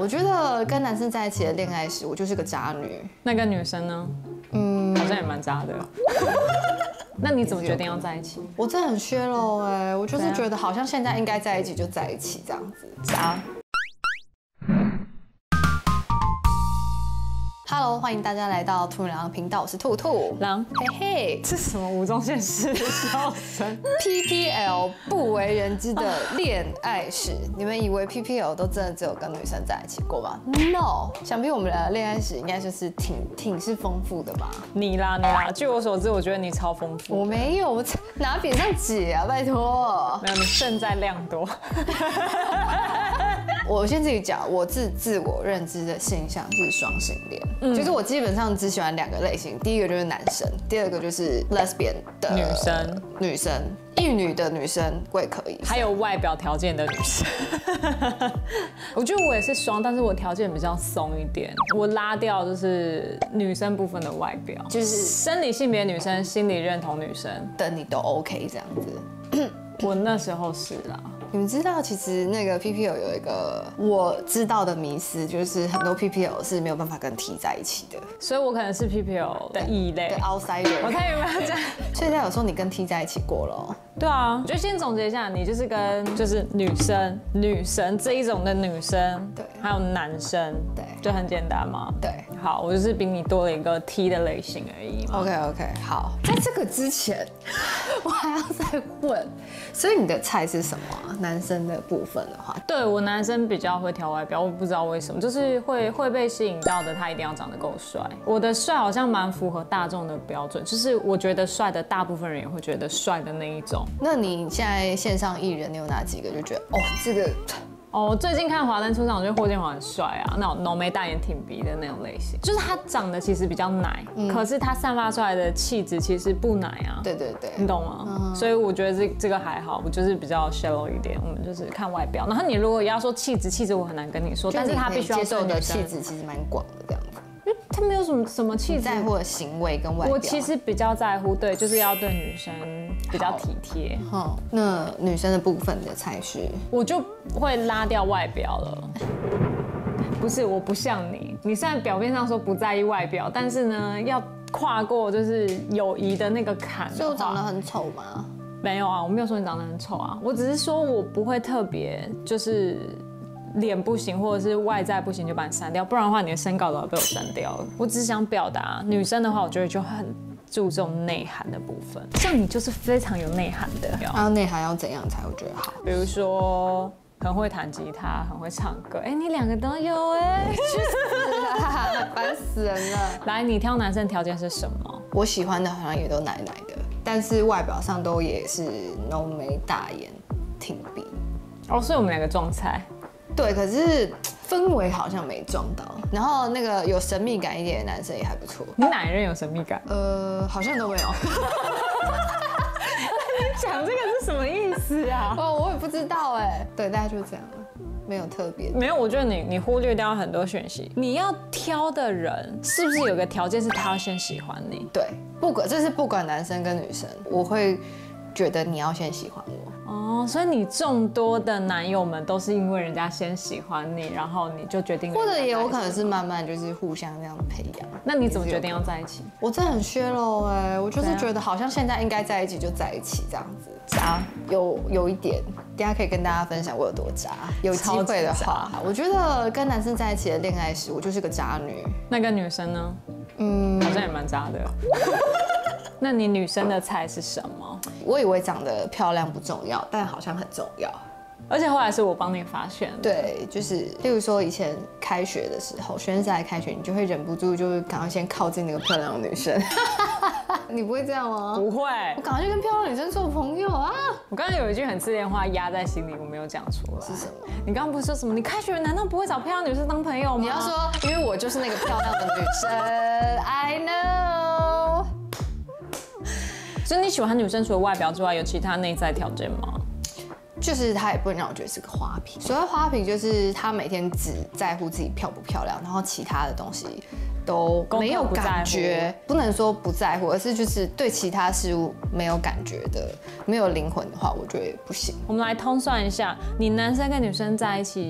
我觉得跟男生在一起的恋爱史，我就是个渣女。 那跟女生呢？好像也蛮渣的。那你怎么决定要在一起？ 我真的很削喽哎，我就是觉得好像现在应该在一起就在一起这样子。 渣。 Hello， 欢迎大家来到兔女郎频道，我是兔兔狼。 嘿嘿， 这是什么吴宗宪式的笑声 ？PPL 不为人知的恋爱史，你们以为 PPL 都真的只有跟女生在一起过吗 ？No， 想必我们的恋爱史应该就是挺是丰富的吧？ 你啦，据我所知，我觉得你超丰富。 我没有，我拿笔上写啊，拜托。 没有，你胜在量多。 我先自己讲，我自我认知的性向是双性恋，就是我基本上只喜欢2个类型，第一个就是男生，第二个就是 lesbian 的女生，异女的女生我也可以， 还有外表条件的女生。我觉得我也是双，但是我条件比较松一点，我拉掉就是女生部分的外表，就是生理性别女生，心理认同女生的你都 OK 这样子。 我那时候是啦。 你们知道，其实那个 PPL 有一个我知道的迷思，就是很多 PPL 是没有办法跟 T 在一起的， 所以我可能是 PPL 的异类， 的 outsider。 我看有没有这样。 所以他有说你跟 T 在一起过了哦。 对啊，我就先总结一下，你就是跟女生这一种的女生， 对， 还有男生， 对， 就很简单嘛。 对， 好，我就是比你多了一个 T 的类型而已嘛。 OK， 好，在这个之前，我还要再问，所以你的菜是什么啊？男生的部分的话， 对我男生比较会挑外表，我不知道为什么，就是会被吸引到的，他一定要长得够帅。我的帅好像蛮符合大众的标准，就是我觉得帅的大部分人也会觉得帅的那一种。 那你现在线上艺人，你有哪几个就觉得这个？ 哦，最近看《华灯初上》，我觉得霍建华很帅啊，那种浓眉大眼挺鼻的那种类型，就是他长得其实比较奶，可是他散发出来的气质其实不奶啊。 对， 你懂吗？所以我觉得这个还好，我就是比较 shallow 一点，我们就是看外表。然后你如果要说气质我很难跟你说，但是他必须要接受的气质其实蛮广的这样子。 因为他没有什么气质， 在乎的行为跟外表。 我其实比较在乎，对，就是要对女生比较体贴。 那女生的部分的菜是， 我就会拉掉外表了。不是，我不像你，你虽然表面上说不在意外表，但是呢，要跨过就是友谊的那个坎。 所以我长得很丑吗？ 没有啊，我没有说你长得很丑啊，我只是说我不会特别就是脸不行或者是外在不行就把你删掉，不然的话你的身高都要被我删掉了。我只是想表达，女生的话，我觉得就很注重内涵的部分，像你就是非常有内涵的。 然后内涵要怎样才会觉得好？ 比如说很会弹吉他，很会唱歌。你2个都有去死啦，烦死人了。 来，你挑男生条件是什么？ 我喜欢的好像也都奶奶的，但是外表上都也是浓眉大眼挺鼻。 所以我们2个撞菜。 对，可是氛围好像没撞到。然后那个有神秘感一点的男生也还不错。 你哪一任有神秘感？ 好像都没有。 你讲这个是什么意思啊？ 我也不知道哎。对，大概就是这样，没有特别。 没有，我觉得你忽略掉很多讯息。你要挑的人是不是有个条件是他要先喜欢你？ 对，不管男生跟女生，我会觉得你要先喜欢我。 所以你众多的男友们都是因为人家先喜欢你，然后你就决定， 或者也有可能是慢慢就是互相这样培养。 那你怎么决定要在一起？ 我真的很削喽哎，我就是觉得好像现在应该在一起就在一起这样子。 渣， 有一点，等下可以跟大家分享我有多渣。有机会的话，我觉得跟男生在一起的恋爱史，我就是个渣女。 那跟女生呢？好像也蛮渣的。那你女生的菜是什么？ 我以为长得漂亮不重要，但好像很重要。 而且后来是我帮你发现的。 对，就是例如说以前开学的时候，学生赛开学，你就会忍不住就是赶快先靠近那个漂亮的女生。你不会这样吗？ 不会， 我赶快去跟漂亮女生做朋友啊！ 我刚刚有一句很自恋话压在心里，我没有讲出来。 是什么？ 你刚刚不是说什么？你开学难道不会找漂亮女生当朋友吗？ 你要说，因为我就是那个漂亮的女生。I know。 所以你喜欢女生除了外表之外，有其他内在条件吗？ 就是她也不能让我觉得是个花瓶。所谓花瓶，就是她每天只在乎自己漂不漂亮，然后其他的东西都没有感觉。不能说不在乎，而是就是对其他事物没有感觉的、没有灵魂的话，我觉得也不行。 我们来通算一下，你男生跟女生在一起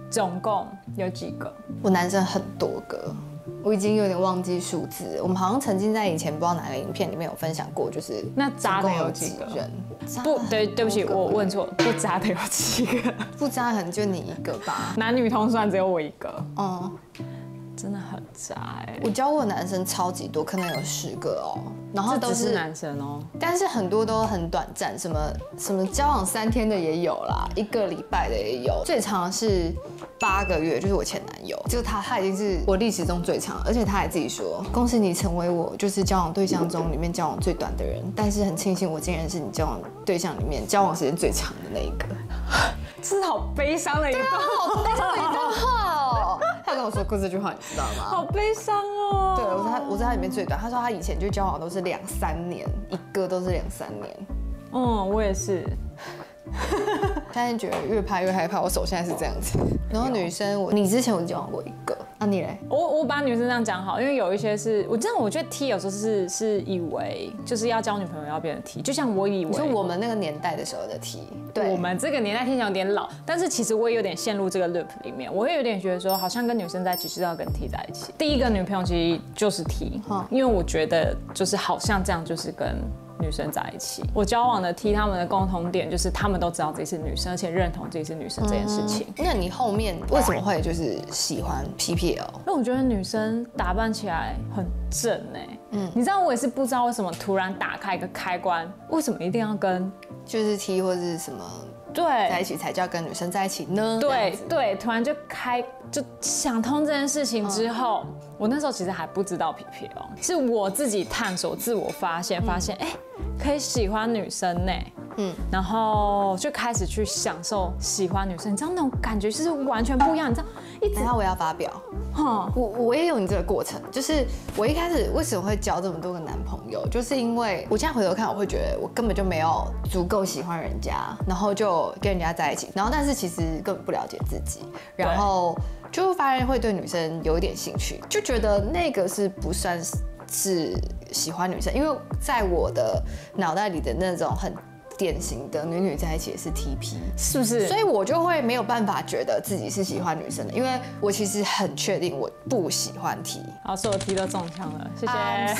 总共有几个？ 我男生很多个，我已经有点忘记数字。我们好像曾经在以前不知道哪个影片里面有分享过，就是那渣的有几个人？不对，对不起，我问错，不渣的有几个？ 不渣可能就你一个吧， 男女通算只有我一个。 嗯。 真的很渣哎！ 我教过的男生超级多，可能有10个哦，然后都是男生哦， 但是很多都很短暂，什么交往3天的也有啦，1个礼拜的也有，最长是8个月，就是我前男友，就他已经是我历史中最长，而且他还自己说，恭喜你成为我就是交往对象中里面交往最短的人，但是很庆幸我竟然是你交往对象里面交往时间最长的那一个。 这是好悲伤的一段话， 好悲伤的一段话哦。他跟我说过这句话，你知道吗？ 好悲伤哦。 对，我在他里面最短。他说他以前就交往都是2、3年，一个都是2、3年。 嗯，我也是。 现在觉得越拍越害怕，我手现在是这样子。然后女生，你之前我交往过一个，啊你嘞？ 我把女生这样讲好，因为有一些是我觉得 T 有时候是以为就是要交女朋友要变成 T， 就像我以为， 你说我们那个年代的时候的 T， 对，我们这个年代听起来有点老，但是其实我也有点陷入这个 loop 里面，我会有点觉得说，好像跟女生在一起就是要跟 T 在一起。第一个女朋友其实就是 T， 因为我觉得就是好像这样就是跟女生在一起。我交往的 T 他们的共同点就是他们都知道自己是女生，而且认同自己是女生这件事情。 那你后面为什么会就是喜欢 PPL？ 因为我觉得女生打扮起来很正哎。你知道我也是不知道为什么突然打开一个开关，为什么一定要跟就是 T 或是什么对在一起才叫跟女生在一起呢？ 对，突然就想通这件事情之后，我那时候其实还不知道 PPL， 是我自己探索、自我发现，哎，可以喜欢女生呢。然后就开始去享受喜欢女生，你知道那种感觉就是完全不一样。你知道， 等一下我要发表，我也有你这个过程，就是我一开始为什么会交这么多个男朋友，就是因为我现在回头看，我会觉得我根本就没有足够喜欢人家，然后就跟人家在一起，然后但是其实根本不了解自己，然后就发现会对女生有一点兴趣，就觉得那个是不算是喜欢女生，因为在我的脑袋里的那种很典型的女在一起也是 TP， 是不是？ 所以我就会没有办法觉得自己是喜欢女生的，因为我其实很确定我不喜欢 T。 好，所有 T 都中枪了，谢谢。 I'm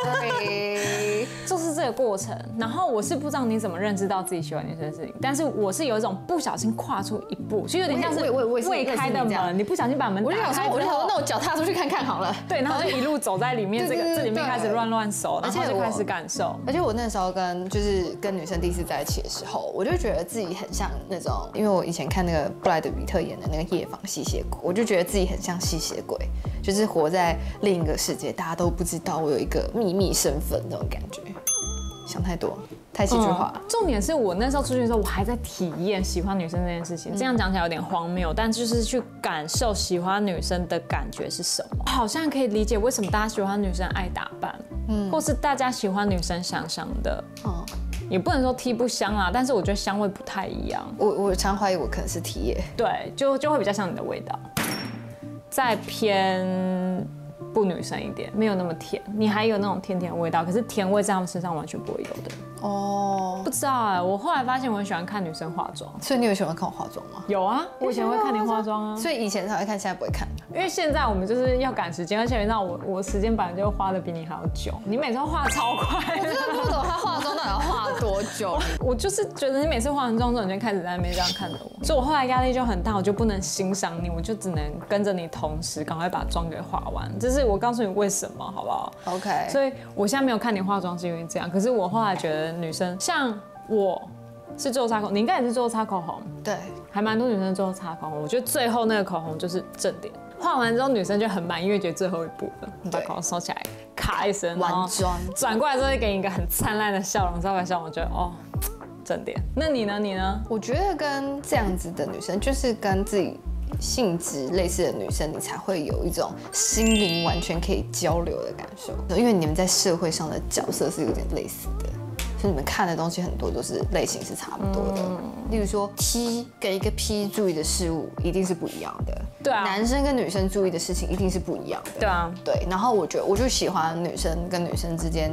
sorry， 就是这个过程。然后我是不知道你怎么认知到自己喜欢女生的事情，但是我是有一种不小心跨出一步，就有点像是未开的门，你不小心把门打开之后， 那我脚踏出去看看好了。 对，然后就一路走在里面，这里面开始乱手，然后就开始感受。 而且我那时候跟女生第一次在一起的时候，我就觉得自己很像那种，因为我以前看那个布莱德比特演的那个夜访吸血鬼，我就觉得自己很像吸血鬼，就是活在另一个世界，大家都不知道我有一个秘密身份那种感觉。想太多，太戏剧化。 重点是我那时候出去的时候，我还在体验喜欢女生这件事情。这样讲起来有点荒谬，但就是去感受喜欢女生的感觉是什么。好像可以理解为什么大家喜欢女生爱打扮，或是大家喜欢女生香香的。也不能说 T 不香啦，但是我觉得香味不太一样。 我常怀疑我可能是 T 耶。 对，就会比较像你的味道，再偏不女生一点，没有那么甜。你还有那种甜甜的味道，可是甜味在他们身上完全不会有的。不知道哎，我后来发现我很喜欢看女生化妆。 所以你有喜欢看我化妆吗？ 有啊，我以前会看你化妆啊。 所以以前才会看，现在不会看。 因为现在我们就是要赶时间，而且你知道我时间本来就花的比你还要久，你每次画超快。 我真的不懂他化妆到底要画多久。 我就是觉得你每次化完妆之后，你就开始在那边这样看着我，所以我后来压力就很大，我就不能欣赏你，我就只能跟着你同时赶快把妆给化完。这是我告诉你为什么，好不好 ？OK。 所以我现在没有看你化妆是因为这样，可是我后来觉得女生像我是最后擦口红，你应该也是最后擦口红， 对， 还蛮多女生最后擦口红，我觉得最后那个口红就是正点。画完之后，女生就很满意，因为觉得最后一步了，你把口红收起来，咔一声， 完妆， 转过来之后就给你一个很灿烂的笑容，招牌笑容，我觉得哦，正点。那你呢？你呢？ 我觉得跟这样子的女生，就是跟自己性质类似的女生，你才会有一种心灵完全可以交流的感受，因为你们在社会上的角色是有点类似的。所以你们看的东西很多都是类型是差不多的，例如说 T 跟一个 P 注意的事物一定是不一样的， 对啊， 男生跟女生注意的事情一定是不一样的， 对啊， 对。然后我就喜欢女生跟女生之间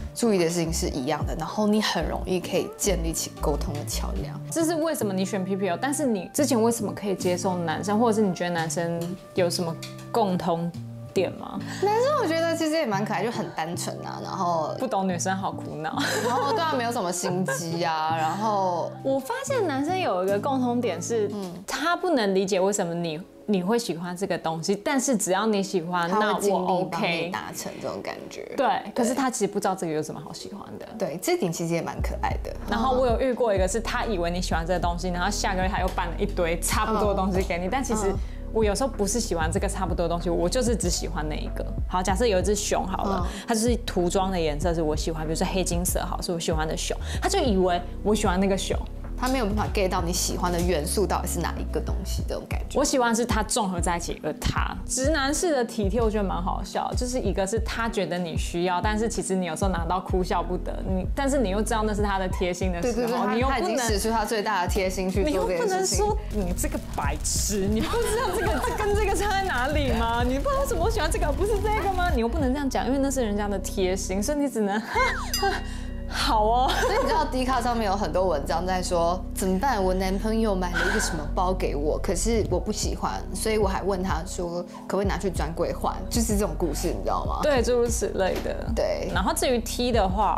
注意的事情是一样的，然后你很容易可以建立起沟通的桥梁。 这是为什么你选 PPL， 但是你之前为什么可以接受男生，或者是你觉得男生有什么共同点吗？ 男生我觉得其实也蛮可爱，就很单纯啊，然后不懂女生好苦恼， 然后对他没有什么心机啊，然后我发现男生有一个共同点是，他不能理解为什么你会喜欢这个东西，但是只要你喜欢，那我 OK 达成这种感觉。 对，可是他其实不知道这个有什么好喜欢的。 对，这点其实也蛮可爱的。 然后我有遇过一个是他以为你喜欢这个东西，然后下个月他又搬了一堆差不多的东西给你，但其实我有时候不是喜欢这个差不多的东西，我就是只喜欢那一个。好，假设有一只熊好了，它就是涂装的颜色是我喜欢，比如说黑金色好，是我喜欢的熊，他就以为我喜欢那个熊。 他没有办法 get 到你喜欢的元素到底是哪一个东西，这种感觉。 我喜欢是它综合在一起，而他直男式的体贴，我觉得蛮好笑。就是一个是他觉得你需要，但是其实你有时候拿到哭笑不得，但是你又知道那是他的贴心的时候，你又不能使出他最大的贴心去做这件事情。 你又不能说你这个白痴，你不知道这跟这个差在哪里吗？你不知道为什么我喜欢这个，不是这个吗？你又不能这样讲，因为那是人家的贴心，所以你只能好哦， 所以你知道 Dcard 上面有很多文章在说怎么办？我男朋友买了一个什么包给我，可是我不喜欢，所以我还问他说可不可以拿去专柜换，就是这种故事，你知道吗？ 对，诸如此类的。 对。 然后至于 T 的话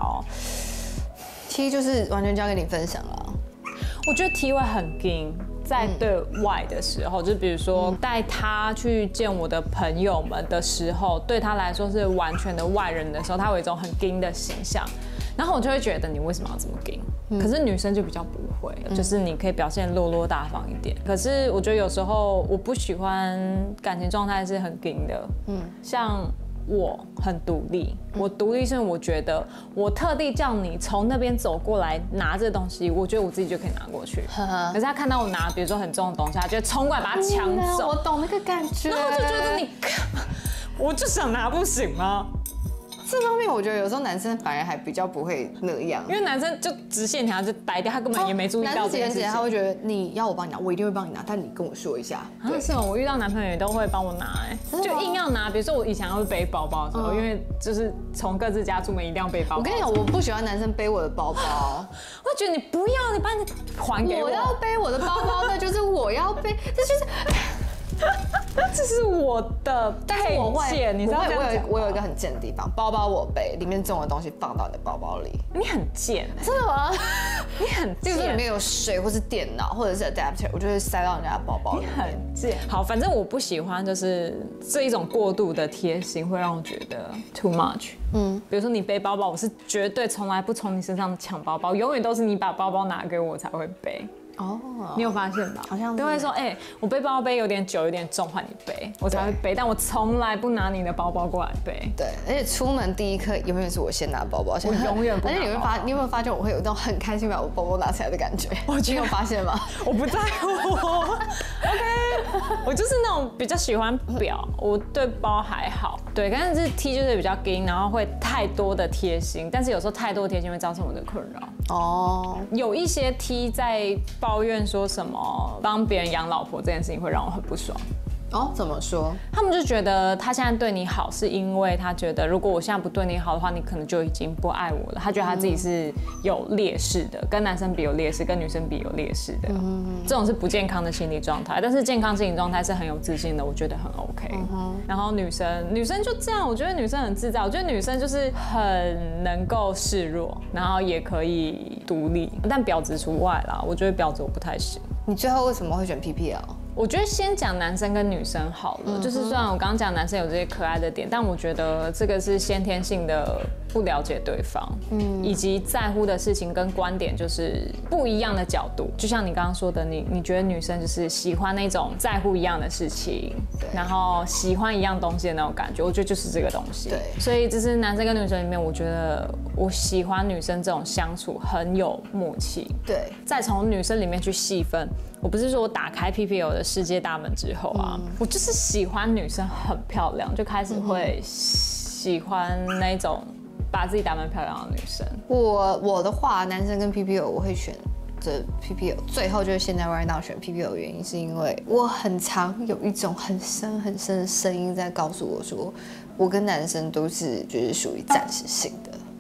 T 就是完全交给你分享了。 我觉得 T 会很硬。在对外的时候，就比如说带他去见我的朋友们的时候，对他来说是完全的外人的时候，他有一种很硬的形象，然后我就会觉得你为什么要这么硬？可是女生就比较不会，就是你可以表现落落大方一点。可是我觉得有时候我不喜欢感情状态是很硬的，像。我很独立，我独立是因为我觉得我特地叫你从那边走过来拿这东西，我觉得我自己就可以拿过去。可是他看到我拿，比如说很重的东西，他就会冲过来把它抢走。 我懂那个感觉。 然后我就觉得你干嘛？我就想拿，不行吗？ 这方面我觉得有时候男生反而还比较不会那样， 因为男生就直线条就呆掉，他根本也没注意到这件事情。 他会觉得你要我帮你拿，我一定会帮你拿，但你跟我说一下。 对，是吗？我遇到男朋友也都会帮我拿，就硬要拿。比如说我以前要背包包的时候，因为就是从各自家出门一定要背包包。 我跟你讲，我不喜欢男生背我的包包， 我觉得你不要，你把你还给我。 我要背我的包包，那就是我要背，这就是。 这是我的配件，你知道我有一个很贱的地方，包包我背，里面重的东西放到你的包包里。 你很贱， 真的吗？ 你很贱， 就是里面有水或是电脑或者是 adapter， 我就会塞到人家的包包里面。 你很贱。好，反正我不喜欢就是这一种过度的贴心，会让我觉得 too much。比如说你背包包，我是绝对从来不从你身上抢包包，永远都是你把包包拿给我才会背。哦，你有发现吧？ 好像都会说，我背包背有点久，有点重，换你背，我才会背。但我从来不拿你的包包过来背。 对，而且出门第一刻永远是我先拿包包， 我永远不拿包包。而且你有没有发现我会有一种很开心把我包包拿起来的感觉？你有发现吗？ 我不在乎。OK， 我就是那种比较喜欢表，我对包还好。对，但是 T 就是比较硬，然后会太多的贴心，但是有时候太多的贴心会造成我的困扰。哦，有一些 T 在抱怨说什么帮别人养老婆这件事情会让我很不爽。 哦，怎么说？ 他们就觉得他现在对你好，是因为他觉得如果我现在不对你好的话，你可能就已经不爱我了。他觉得他自己是有劣势的，跟男生比有劣势，跟女生比有劣势的。这种是不健康的心理状态。但是健康心理状态是很有自信的，我觉得很 OK。然后女生就这样，我觉得女生很自在。我觉得女生就是很能够示弱，然后也可以独立，但婊子除外啦。我觉得婊子我不太行。 你最后为什么会选 PPL？ 我觉得先讲男生跟女生好了，就是虽然我刚刚讲男生有这些可爱的点，但我觉得这个是先天性的不了解对方，以及在乎的事情跟观点就是不一样的角度。就像你刚刚说的，你觉得女生就是喜欢那种在乎一样的事情，然后喜欢一样东西的那种感觉，我觉得就是这个东西。对，所以这是男生跟女生里面，我觉得我喜欢女生这种相处很有默契。对，再从女生里面去细分。我不是说我打开 PPL 的世界大门之后啊，我就是喜欢女生很漂亮，就开始会喜欢那种把自己打扮漂亮的女生。 我的话，男生跟 PPL 我会选择 PPL， 最后就是现在 right now 选 PPL 的原因是因为我很常有一种很深很深的声音在告诉我说，我跟男生都是就是属于暂时性的。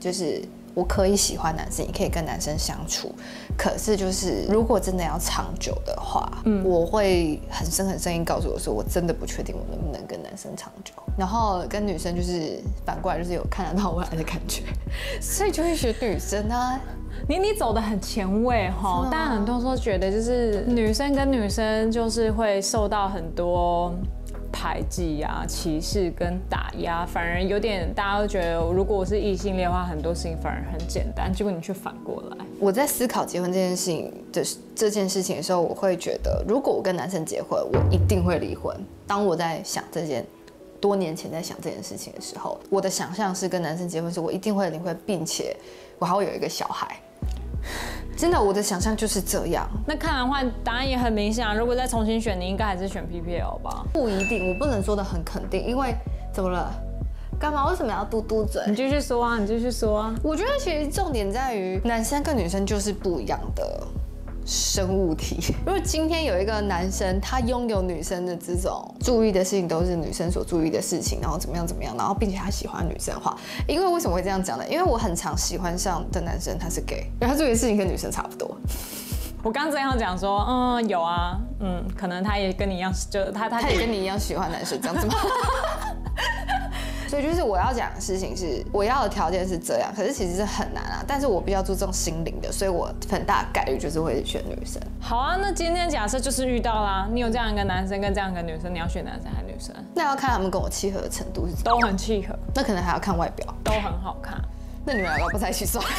就是我可以喜欢男生，也可以跟男生相处，可是就是如果真的要长久的话，我会很深意告诉我说，我真的不确定我能不能跟男生长久。然后跟女生就是反过来就是有看得到未来的感觉，所以就会选女生啊。 你走得很前卫哈，但很多人都觉得就是女生跟女生就是会受到很多排挤啊、歧视跟打压，反而有点大家都觉得，如果我是异性恋的话，很多事情反而很简单，结果你却反过来。 我在思考结婚这件事情的时候，我会觉得，如果我跟男生结婚，我一定会离婚。当我在想多年前在想这件事情的时候，我的想象是跟男生结婚时，我一定会离婚，并且我还会有一个小孩。真的，我的想象就是这样。 那看来的话，答案也很明显啊。如果再重新选，你应该还是选 PPL 吧？ 不一定，我不能说的很肯定，因为怎么了？干嘛？为什么要嘟嘟嘴？ 你继续说啊，你继续说啊。 我觉得其实重点在于，男生跟女生就是不一样的生物体。如果今天有一个男生，他拥有女生的这种注意的事情都是女生所注意的事情，然后怎么样，然后并且他喜欢女生的话，因为为什么会这样讲呢？因为我很常喜欢上的男生他是 gay， 然后他注意的事情跟女生差不多。 我刚正要讲说，有啊，可能他也跟你一样，就他也跟你一样喜欢男生这样子吗？所以就是我要讲的事情是，我要的条件是这样，可是其实是很难啊。但是我比较注重心灵的，所以我很大概率就是会选女生。 好啊，那今天假设就是遇到啦，你有这样一个男生跟这样一个女生，你要选男生还是女生？ 那要看他们跟我契合的程度是都很契合， 那可能还要看外表， 都很好看。 那你们两个不在一起算？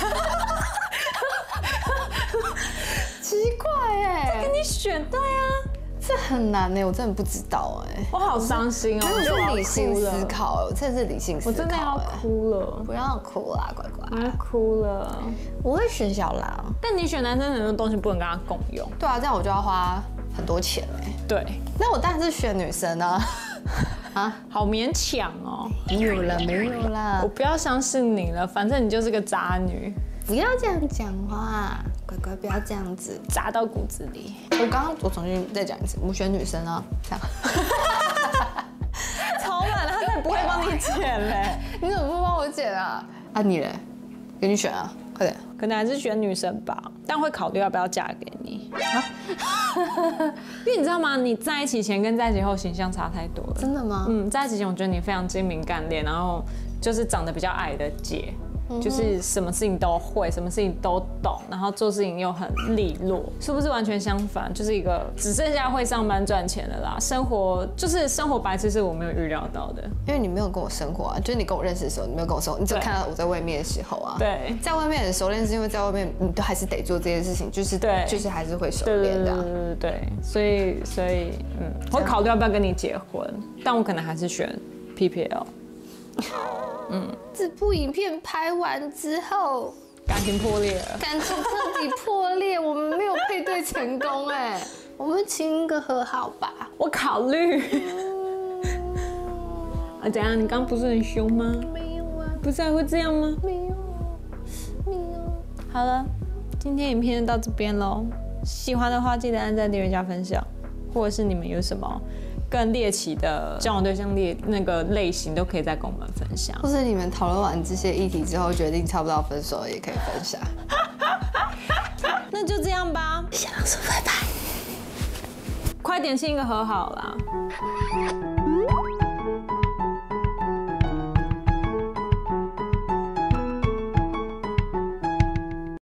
奇怪哎， 这给你选对啊。 这很难哎，我真的不知道哎， 我好伤心哦！ 我是理性思考，我真的是理性思考， 我真的要哭了， 不要哭啦，乖乖， 我要哭了。 我会选小狼， 但你选男生很多东西不能跟他共用， 对啊，这样我就要花很多钱哎。 对， 那我当然是选女生啊， 啊，好勉强哦。 没有啦， 我不要相信你了，反正你就是个渣女。 不要这样讲话，乖乖，不要这样子， 扎到骨子里。 我重新再讲一次，我选女生啊，这样。 超懒的，他才不会帮你剪嘞。 你怎么不帮我剪啊？啊你嘞？给你选啊，快点。 可能还是选女生吧，但会考虑要不要嫁给你。因为你知道吗？你在一起前跟在一起后形象差太多了。 真的吗？ 在一起前我觉得你非常精明干练，然后就是长得比较矮的姐。就是什么事情都会，什么事情都懂，然后做事情又很利落，是不是完全相反？就是一个只剩下会上班赚钱的啦，生活白痴是我没有预料到的。 因为你没有跟我生活啊，就是你跟我认识的时候，你没有跟我生活，你只有看到我在外面的时候啊。 对， 在外面很熟练，是因为在外面你都还是得做这件事情，就是对，就是还是会熟练的。 对，所以我考虑要不要跟你结婚，但我可能还是选 PPL。 这部影片拍完之后， 感情破裂了， 感情彻底破裂，我们没有配对成功哎，我们请个和好吧。 我考虑。怎样？你刚不是很凶吗？ 没有啊。 不是还会这样吗？ 没有。 好了，今天影片就到这边喽。喜欢的话记得按赞、订阅、加分享，或者是你们有什么更猎奇的交往对象类型都可以再跟我们分享， 或是你们讨论完这些议题之后决定差不多要分手，也可以分享。 那就这样吧， 小老鼠拜拜， 快点亲一个和好啦。